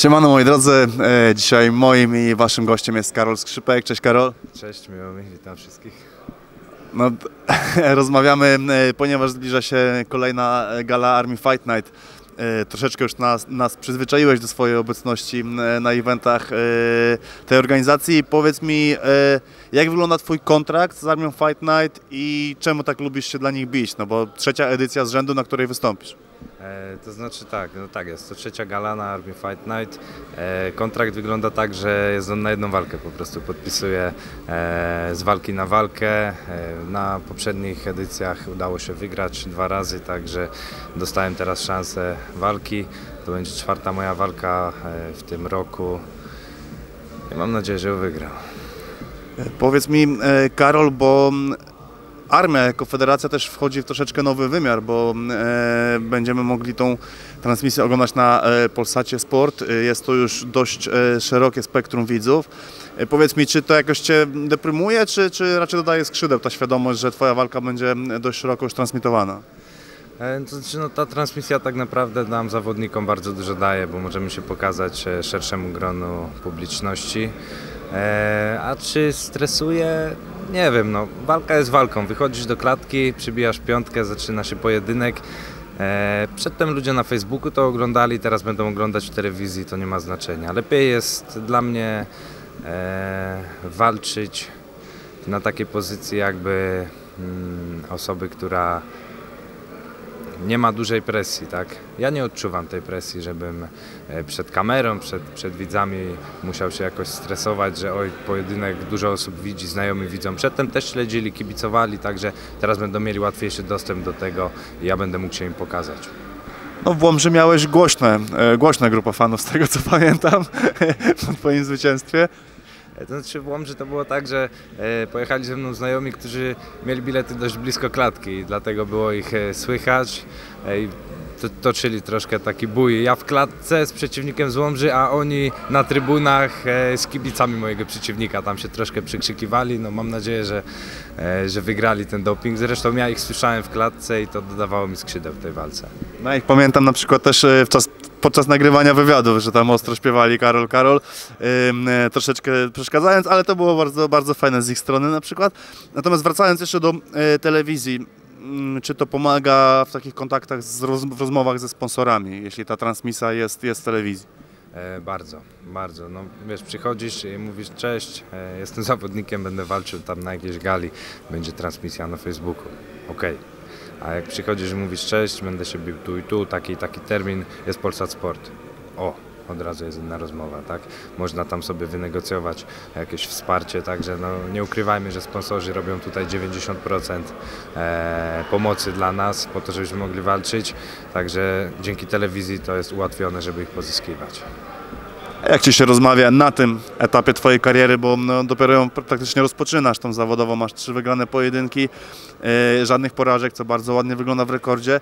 Siemano moi drodzy, dzisiaj moim i waszym gościem jest Karol Skrzypek. Cześć Karol. Cześć, miło mi, witam wszystkich. No, rozmawiamy, ponieważ zbliża się kolejna gala Army Fight Night. Troszeczkę już nas przyzwyczaiłeś do swojej obecności na eventach tej organizacji. Powiedz mi, jak wygląda twój kontrakt z Army Fight Night i czemu tak lubisz się dla nich bić? No bo trzecia edycja z rzędu, na której wystąpisz. To znaczy tak, no tak jest, to trzecia gala na Army Fight Night. Kontrakt wygląda tak, że jest on na jedną walkę, po prostu podpisuję z walki na walkę. Na poprzednich edycjach udało się wygrać 2 razy, także dostałem teraz szansę walki. To będzie 4. moja walka w tym roku i mam nadzieję, że ją wygram. Powiedz mi, Karol, bo Armia jako federacja też wchodzi w troszeczkę nowy wymiar, bo będziemy mogli tą transmisję oglądać na Polsacie Sport. Jest to już dość szerokie spektrum widzów. Powiedz mi, czy to jakoś cię deprymuje, czy raczej dodaje skrzydeł ta świadomość, że twoja walka będzie dość szeroko już transmitowana? To znaczy, no, ta transmisja tak naprawdę nam zawodnikom bardzo dużo daje, bo możemy się pokazać szerszemu gronu publiczności. A czy stresuje? Nie wiem, no, walka jest walką. Wychodzisz do klatki, przybijasz piątkę, zaczyna się pojedynek. Przedtem ludzie na Facebooku to oglądali, teraz będą oglądać w telewizji, to nie ma znaczenia. Lepiej jest dla mnie walczyć na takiej pozycji jakby osoby, która nie ma dużej presji, tak? Ja nie odczuwam tej presji, żebym przed kamerą, przed widzami musiał się jakoś stresować, że oj, pojedynek dużo osób widzi, znajomi widzą. Przedtem też śledzili, kibicowali, także teraz będą mieli łatwiejszy dostęp do tego i ja będę mógł się im pokazać. No w Łomży miałeś głośna grupa fanów, z tego co pamiętam, po twoim zwycięstwie. To znaczy w Łomży to było tak, że pojechali ze mną znajomi, którzy mieli bilety dość blisko klatki i dlatego było ich słychać i toczyli troszkę taki bój. Ja w klatce z przeciwnikiem z Łomży, a oni na trybunach z kibicami mojego przeciwnika. Tam się troszkę przykrzykiwali, no mam nadzieję, że wygrali ten doping. Zresztą ja ich słyszałem w klatce i to dodawało mi skrzydeł w tej walce. No jak pamiętam na przykład też podczas nagrywania wywiadów, że tam ostro śpiewali Karol, Karol, troszeczkę przeszkadzając, ale to było bardzo, bardzo fajne z ich strony na przykład. Natomiast wracając jeszcze do telewizji, czy to pomaga w takich kontaktach, w rozmowach ze sponsorami, jeśli ta transmisja jest w telewizji? Bardzo, bardzo. No, wiesz, przychodzisz i mówisz cześć, jestem zawodnikiem, będę walczył tam na jakiejś gali, będzie transmisja na Facebooku. Okej. A jak przychodzisz i mówisz cześć, będę się bił tu i tu, taki i taki termin, jest Polsat Sport. O, od razu jest inna rozmowa, tak? Można tam sobie wynegocjować jakieś wsparcie, także no, nie ukrywajmy, że sponsorzy robią tutaj 90% pomocy dla nas, po to, żebyśmy mogli walczyć, także dzięki telewizji to jest ułatwione, żeby ich pozyskiwać. A jak ci się rozmawia na tym etapie twojej kariery, bo no, dopiero ją praktycznie rozpoczynasz tą zawodową, masz 3 wygrane pojedynki, żadnych porażek, co bardzo ładnie wygląda w rekordzie.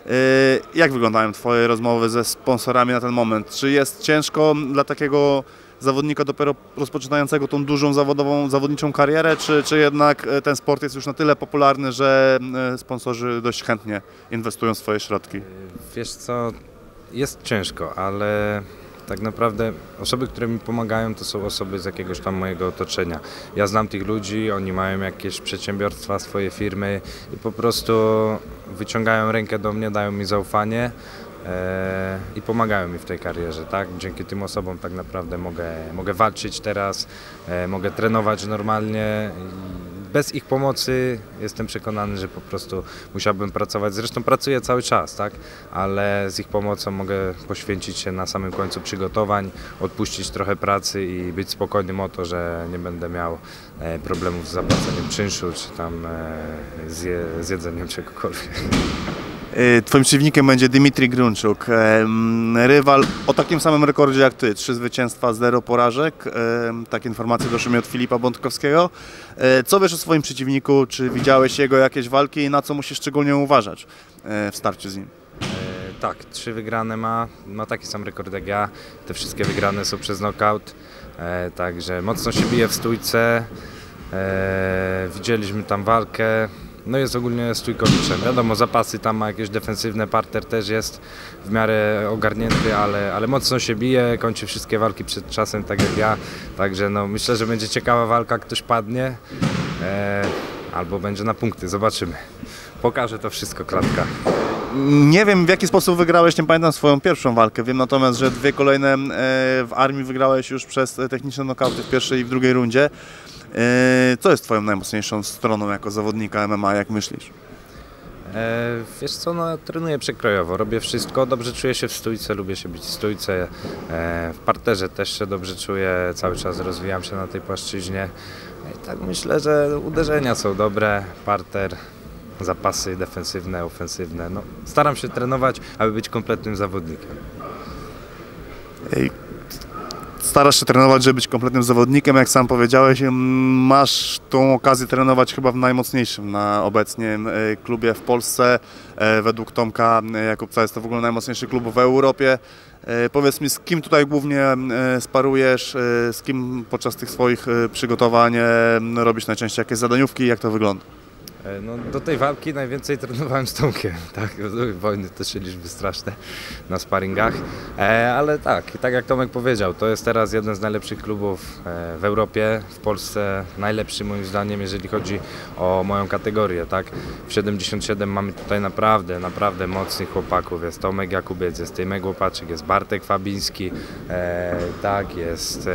Jak wyglądają twoje rozmowy ze sponsorami na ten moment? Czy jest ciężko dla takiego zawodnika dopiero rozpoczynającego tą dużą zawodniczą karierę, czy jednak ten sport jest już na tyle popularny, że sponsorzy dość chętnie inwestują swoje środki? Wiesz co, jest ciężko, ale tak naprawdę osoby, które mi pomagają, to są osoby z jakiegoś tam mojego otoczenia. Ja znam tych ludzi, oni mają jakieś przedsiębiorstwa, swoje firmy i po prostu wyciągają rękę do mnie, dają mi zaufanie i pomagają mi w tej karierze, tak? Dzięki tym osobom tak naprawdę mogę walczyć teraz, mogę trenować normalnie. Bez ich pomocy jestem przekonany, że po prostu musiałbym pracować. Zresztą pracuję cały czas, tak? Ale z ich pomocą mogę poświęcić się na samym końcu przygotowań, odpuścić trochę pracy i być spokojnym o to, że nie będę miał problemów z zapłaceniem czynszu czy tam z jedzeniem czegokolwiek. Twoim przeciwnikiem będzie Dimitrij Grunczuk, rywal o takim samym rekordzie jak ty, 3 zwycięstwa, 0 porażek. Takie informacje doszły mi od Filipa Bątkowskiego. Co wiesz o swoim przeciwniku, czy widziałeś jego jakieś walki i na co musisz szczególnie uważać w starciu z nim? Tak, 3 wygrane ma taki sam rekord jak ja, te wszystkie wygrane są przez knockout, także mocno się bije w stójce, widzieliśmy tam walkę. no jest ogólnie stójkowiczem. Wiadomo, zapasy tam ma jakieś defensywne, parter też jest w miarę ogarnięty, ale mocno się bije, kończy wszystkie walki przed czasem, tak jak ja. Także no, myślę, że będzie ciekawa walka, ktoś padnie albo będzie na punkty, zobaczymy. Pokaże to wszystko klatka. Nie wiem, w jaki sposób wygrałeś, nie pamiętam swoją pierwszą walkę. Wiem natomiast, że 2 kolejne w Armii wygrałeś już przez techniczne nokauty w pierwszej i w drugiej rundzie. Co jest twoją najmocniejszą stroną jako zawodnika MMA, jak myślisz? Wiesz co, no, trenuję przekrojowo, robię wszystko, dobrze czuję się w stójce, lubię się być w stójce, w parterze też się dobrze czuję, cały czas rozwijam się na tej płaszczyźnie. I tak myślę, że uderzenia są dobre, parter, zapasy defensywne, ofensywne. No, staram się trenować, aby być kompletnym zawodnikiem. Starasz się trenować, żeby być kompletnym zawodnikiem, jak sam powiedziałeś, masz tą okazję trenować chyba w najmocniejszym na obecnie klubie w Polsce. Według Tomka Jakubca jest to w ogóle najmocniejszy klub w Europie. Powiedz mi, z kim tutaj głównie sparujesz, z kim podczas tych swoich przygotowań robisz najczęściej jakieś zadaniówki, jak to wygląda? No, do tej walki najwięcej trenowałem z Tomkiem, tak? Wojny toczyliśmy straszne na sparingach, ale tak jak Tomek powiedział, to jest teraz jeden z najlepszych klubów w Europie, w Polsce najlepszy moim zdaniem, jeżeli chodzi o moją kategorię, tak? W 77 mamy tutaj naprawdę mocnych chłopaków, jest Tomek Jakubiec, jest Tymek Łopaczyk, jest Bartek Fabiński, tak, jest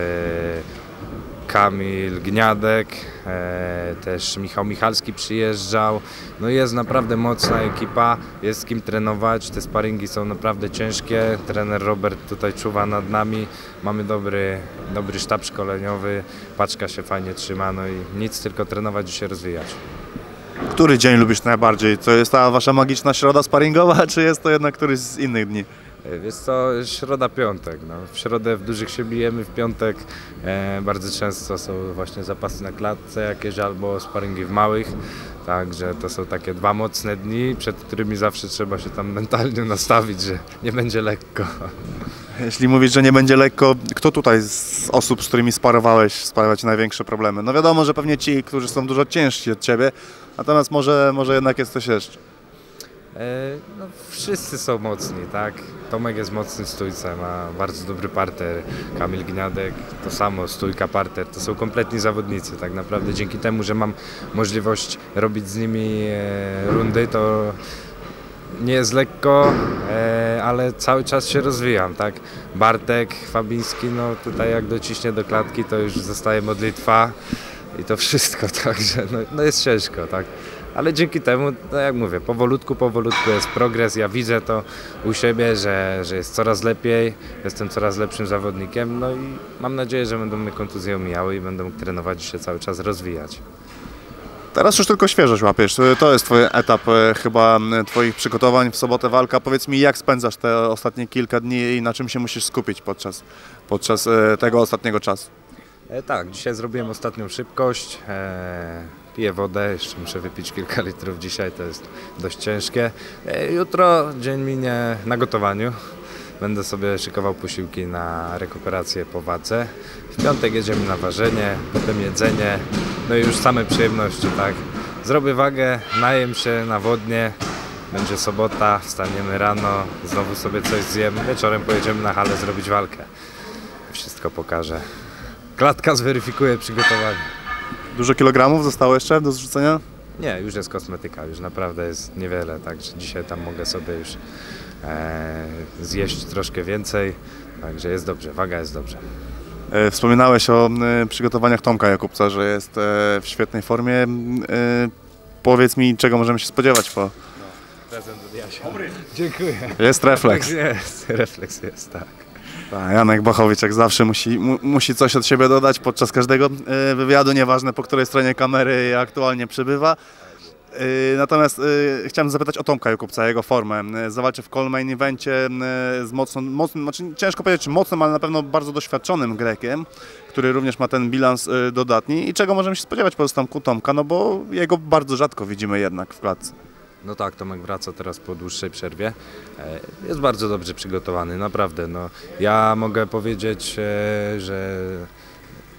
Kamil Gniadek, też Michał Michalski przyjeżdżał. No jest naprawdę mocna ekipa, jest z kim trenować, te sparingi są naprawdę ciężkie. Trener Robert tutaj czuwa nad nami, mamy dobry sztab szkoleniowy, paczka się fajnie trzyma, no i nic, tylko trenować i się rozwijać. Który dzień lubisz najbardziej? To jest ta wasza magiczna środa sparingowa, czy jest to jednak któryś z innych dni? Wiesz co, środa, piątek. No. W środę w dużych się bijemy, w piątek bardzo często są właśnie zapasy na klatce jakieś albo sparingi w małych. Także to są takie 2 mocne dni, przed którymi zawsze trzeba się tam mentalnie nastawić, że nie będzie lekko. Jeśli mówisz, że nie będzie lekko, kto tutaj z osób, z którymi sparowałeś, sprawia ci największe problemy? No wiadomo, że pewnie ci, którzy są dużo ciężsi od ciebie, natomiast może jednak jest coś jeszcze. No, wszyscy są mocni, tak? Tomek jest mocny w stójce, ma bardzo dobry parter, Kamil Gniadek to samo, stójka, parter, to są kompletni zawodnicy, tak naprawdę dzięki temu, że mam możliwość robić z nimi rundy, to nie jest lekko, ale cały czas się rozwijam, tak? Bartek Fabiński, no tutaj jak dociśnie do klatki, to już zostaje modlitwa i to wszystko, także no jest ciężko, tak? Ale dzięki temu, no jak mówię, powolutku jest progres, ja widzę to u siebie, że jest coraz lepiej, jestem coraz lepszym zawodnikiem, no i mam nadzieję, że będą mnie kontuzje omijały i będę mógł trenować i się cały czas rozwijać. Teraz już tylko świeżość łapiesz, to jest twój etap chyba twoich przygotowań, w sobotę walka. Powiedz mi, jak spędzasz te ostatnie kilka dni i na czym się musisz skupić podczas tego ostatniego czasu? Tak, dzisiaj zrobiłem ostatnią szybkość, piję wodę, jeszcze muszę wypić kilka litrów dzisiaj, to jest dość ciężkie. Jutro dzień minie na gotowaniu, będę sobie szykował posiłki na rekuperację po wadze. W piątek jedziemy na ważenie, potem jedzenie, no i już same przyjemności, tak. Zrobię wagę, najem się, nawodnię, będzie sobota, wstaniemy rano, znowu sobie coś zjemy, wieczorem pojedziemy na halę zrobić walkę. Wszystko pokażę. Klatka zweryfikuje przygotowanie. Dużo kilogramów zostało jeszcze do zrzucenia? Nie, już jest kosmetyka, już naprawdę jest niewiele, także dzisiaj tam mogę sobie już zjeść troszkę więcej, także jest dobrze, waga jest dobrze. Wspominałeś o przygotowaniach Tomka Jakubca, że jest w świetnej formie. Powiedz mi, czego możemy się spodziewać po... Prezent od Jasia. Dziękuję. Jest refleks. Refleks jest, tak. Janek Bachowicz jak zawsze musi coś od siebie dodać podczas każdego wywiadu, nieważne po której stronie kamery aktualnie przebywa. Natomiast chciałem zapytać o Tomka Jakubca, jego formę. Zawalczy w main evencie z mocnym, znaczy ciężko powiedzieć czy mocnym, ale na pewno bardzo doświadczonym Grekiem, który również ma ten bilans dodatni. I czego możemy się spodziewać po występku Tomka, no bo jego bardzo rzadko widzimy jednak w klatce. No tak, Tomek wraca teraz po dłuższej przerwie. Jest bardzo dobrze przygotowany, naprawdę. No, ja mogę powiedzieć, że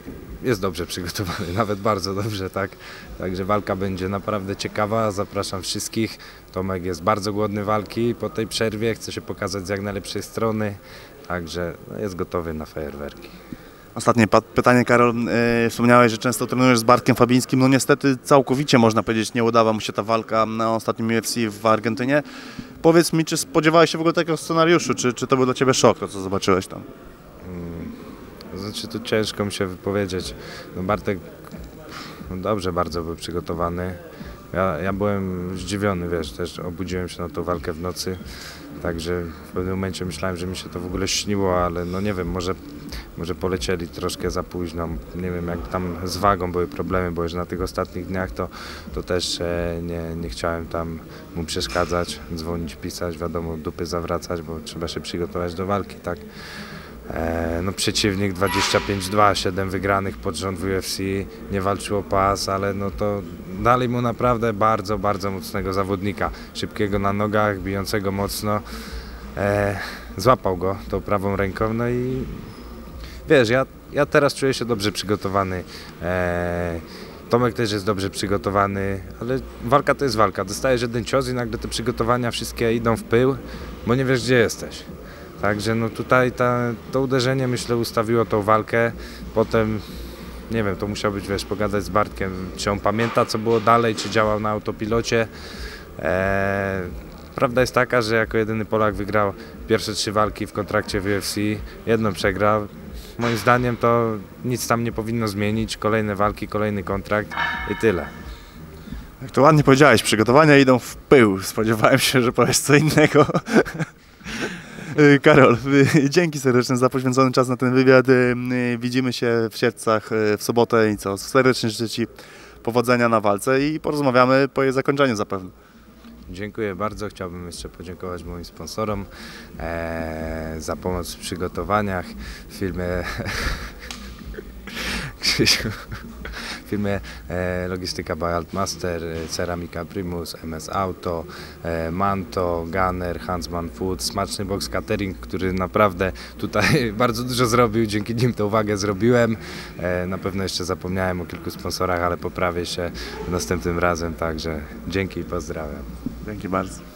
jest dobrze przygotowany, nawet bardzo dobrze, tak. Także walka będzie naprawdę ciekawa, zapraszam wszystkich. Tomek jest bardzo głodny walki po tej przerwie, chce się pokazać z jak najlepszej strony, także no, jest gotowy na fajerwerki. Ostatnie pytanie, Karol. Wspomniałeś, że często trenujesz z Bartkiem Fabińskim. No niestety całkowicie, można powiedzieć, nie udała mu się ta walka na ostatnim UFC w Argentynie. Powiedz mi, czy spodziewałeś się w ogóle takiego scenariuszu, czy to był dla Ciebie szok, to co zobaczyłeś tam? Znaczy, tu ciężko mi się wypowiedzieć. No Bartek dobrze bardzo był przygotowany. Ja byłem zdziwiony, wiesz, też obudziłem się na tą walkę w nocy, także w pewnym momencie myślałem, że mi się to w ogóle śniło, ale no nie wiem, może polecieli troszkę za późno, nie wiem, jak tam z wagą były problemy, bo już na tych ostatnich dniach to też nie chciałem tam mu przeszkadzać, dzwonić, pisać, wiadomo, dupy zawracać, bo trzeba się przygotować do walki, tak. No przeciwnik 25-2, 7 wygranych pod rząd w UFC, nie walczył o pas, ale no to dali mu naprawdę bardzo, bardzo mocnego zawodnika, szybkiego na nogach, bijącego mocno, złapał go tą prawą ręką, no i wiesz, ja teraz czuję się dobrze przygotowany, Tomek też jest dobrze przygotowany, ale walka to jest walka, dostajesz jeden cios i nagle te przygotowania wszystkie idą w pył, bo nie wiesz, gdzie jesteś. Także no tutaj to uderzenie, myślę, ustawiło tą walkę. Potem, nie wiem, to musiał być, wiesz, pogadać z Bartkiem, czy on pamięta, co było dalej, czy działał na autopilocie. Prawda jest taka, że jako jedyny Polak wygrał pierwsze 3 walki w kontrakcie w UFC, jedną przegrał. Moim zdaniem to nic tam nie powinno zmienić. Kolejne walki, kolejny kontrakt i tyle. Jak to ładnie powiedziałeś, przygotowania idą w pył. Spodziewałem się, że powiesz co innego. Karol, dzięki serdecznie za poświęcony czas na ten wywiad. Widzimy się w Sierdzach w sobotę i co? Serdecznie życzę Ci powodzenia na walce i porozmawiamy po jej zakończeniu zapewne. Dziękuję bardzo. Chciałbym jeszcze podziękować moim sponsorom za pomoc w przygotowaniach w filmie Krzysiu. W filmie Logistyka by Altmaster, Ceramika Primus, MS Auto, Manto, Gunner, Huntsman Food, Smaczny Box Catering, który naprawdę tutaj bardzo dużo zrobił, dzięki nim tę uwagę zrobiłem. Na pewno jeszcze zapomniałem o kilku sponsorach, ale poprawię się następnym razem, także dzięki i pozdrawiam. Dzięki bardzo.